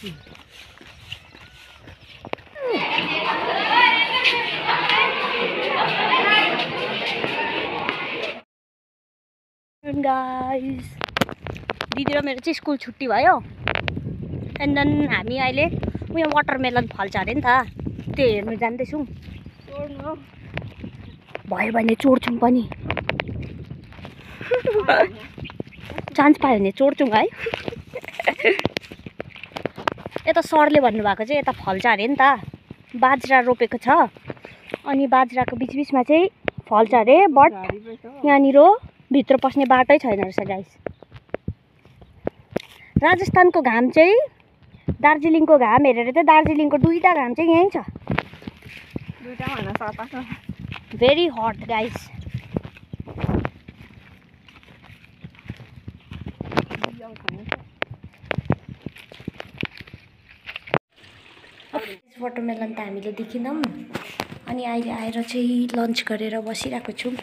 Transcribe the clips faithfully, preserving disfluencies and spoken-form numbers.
Guys दिदी र मेरो चाहिँ स्कुल छुट्टी भयो एन्ड देन हामी अहिले उयो वाटरमेलन फल्छ अरे नि त त्यो हेर्नु जाँदैछौँ भयो भने चोड्छौँ पनि चान्स पायो भने चोड्छौँ है यता सरले भन्नुभएको चाहिँ यता फल्छ अरे नि त बाजरा रोपेको छ अनि बाजराको बिचबिचमा चाहिँ फल्छ अरे बट यहाँनिर भित्र पस्ने बाटै छैन रहेछ गाइस राजस्थानको घाम चाहिँ दार्जिलिङको घाम हेरेर चाहिँ दार्जिलिङको दुईटा घाम चाहिँ यहीँ छ भेरी हट गाइस वाटरमेलन त हामीले देखिनौँ अनि अहिले आएर चाहिँ लन्च गरेर बसिरहेको छौँ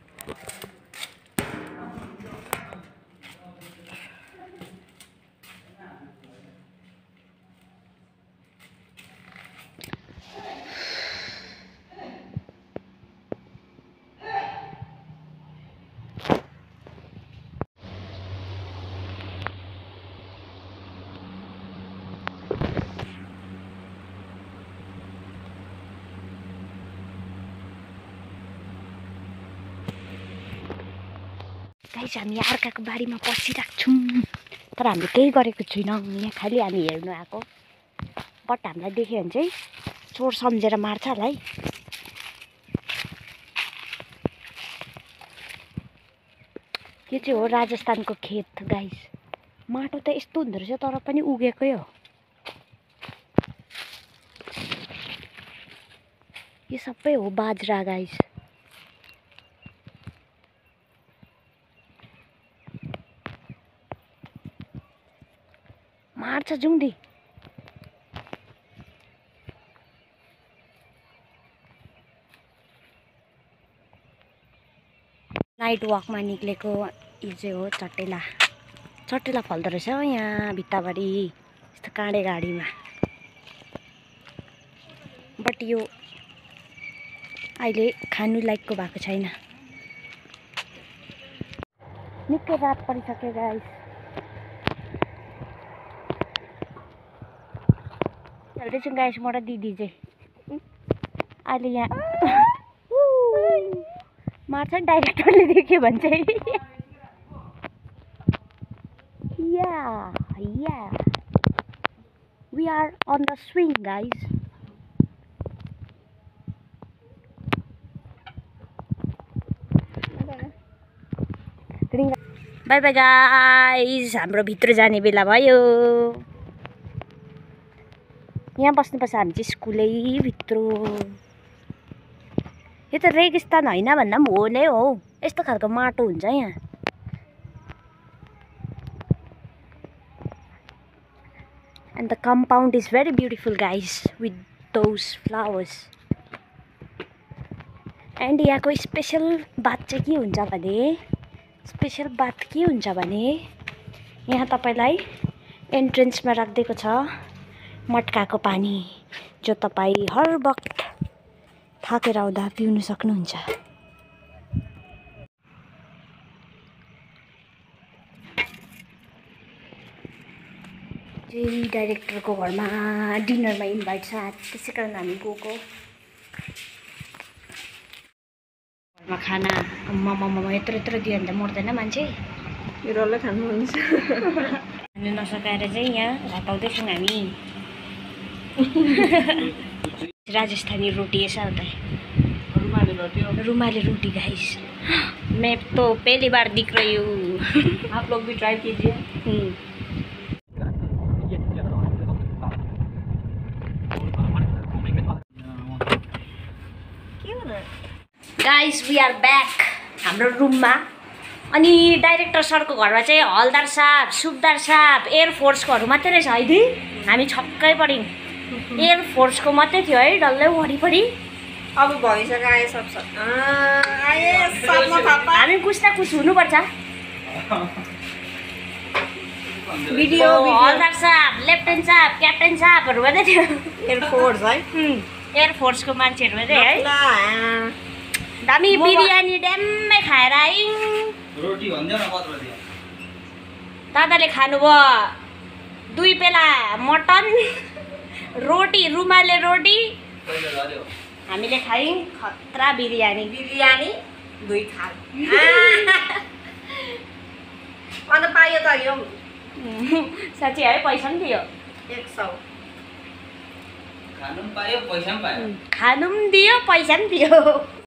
गाइस हामी अर्काको बारीमा पसिरहेको छौँ तर हामीले केही गरेको छैनौँ यहाँ खालि हामी हेर्नु आएको बट हामीलाई देख्यो भने चाहिँ चोर सम्झेर मार्छ होला है यो चाहिँ हो राजस्थानको खेत गाइस माटो त यस्तो हुँदो रहेछ तर पनि उगेकै हो यो सबै हो बाजरा गाइस मार्छ जुङ्दी नाइट वकमा निक्लेको यो चाहिँ हो चट्टेला चट्टेला फल्दो रहेछ यहाँ भित्ताभरि यस्तो काँडे गाडीमा बट यो अहिले खानु लायकको भएको छैन निकै रात परिसक्यो गाइस हेर्दैछौँ गाइस म र दिदी चाहिँ अहिले यहाँ मार्छ डाइरेक्टरले देख्यो भने चाहिँ yeah yeah we are on the swing guys bye bye guys हाम्रो भित्र जाने बेला भयो यहाँ बस्नुपर्छ हामी चाहिँ स्कुलै भित्र यो त रेगिस्तान होइन भन्दा पनि हो नै हो यस्तो खालको माटो हुन्छ यहाँ and the compound is very beautiful guys with those flowers and यहाँको स्पेसल बात चाहिँ के हुन्छ भने स्पेसल बात के हुन्छ भने यहाँ तपाईँलाई एन्ट्रेन्समा राखिदिएको छ मटकाको पानी जो तपाईँ हर वक्त थाकेर आउँदा पिउन सक्नुहुन्छ चाहिँ डाइरेक्टरको घरमा डिनरमा इन्भाइट छ त्यसै कारण हामी गएको घरमा खाना मम यत्रो यत्रो दियो भने त मर्दैन मान्छे यो डल्लै खानुहुन्छ खानु नसकाएर चाहिँ यहाँ हटाउँदैछौँ हामी राजस्थानी रोटी ऐसा होता है रुमाली रोटी रुमाली रोटी गाइस मैं तो पहली बार दिख रही हूँ आप लोग भी ट्राई कीजिए गाइस वी आर ब्याक हाम्रो रुममा अनि डाइरेक्टर सरको घरमा चाहिँ हलदार साहब सुबदार साहब एयरफोर्सकोहरू मात्रै रहेछ है दी हामी छक्कै पऱ्यौँ एयरफोर्सको मात्रै थियो है डल्लै वरिपरि अब भइसक्यो आए सब सब आए सबमा पापा हामी कुछ न कुछ हुनुपर्छ भिडियो हलदार साहब, लेफ्टेन्ट साहब, क्याप्टेन साहबहरू मात्रै थियो। एयरफोर्स है एयरफोर्सको मान्छेहरू मात्रै है। ल दामी बिरयानी ड्याम्मै खाएर आयौँ। रोटी भन्दैन कत्रो दियो दादाले खानुभयो दुई पेला मटन, रोटी रुमाले रोटी, पैसा झऱ्यो हामीले खायौँ खतरा बिरयानी। बिरयानी दुई थाल अन्त पायो त यो साँच्ची है, पैसा पनि दियो। एक सौ खानु पनि पायो पैसा पनि पायो खानु पनि दियो पैसा पनि दियो।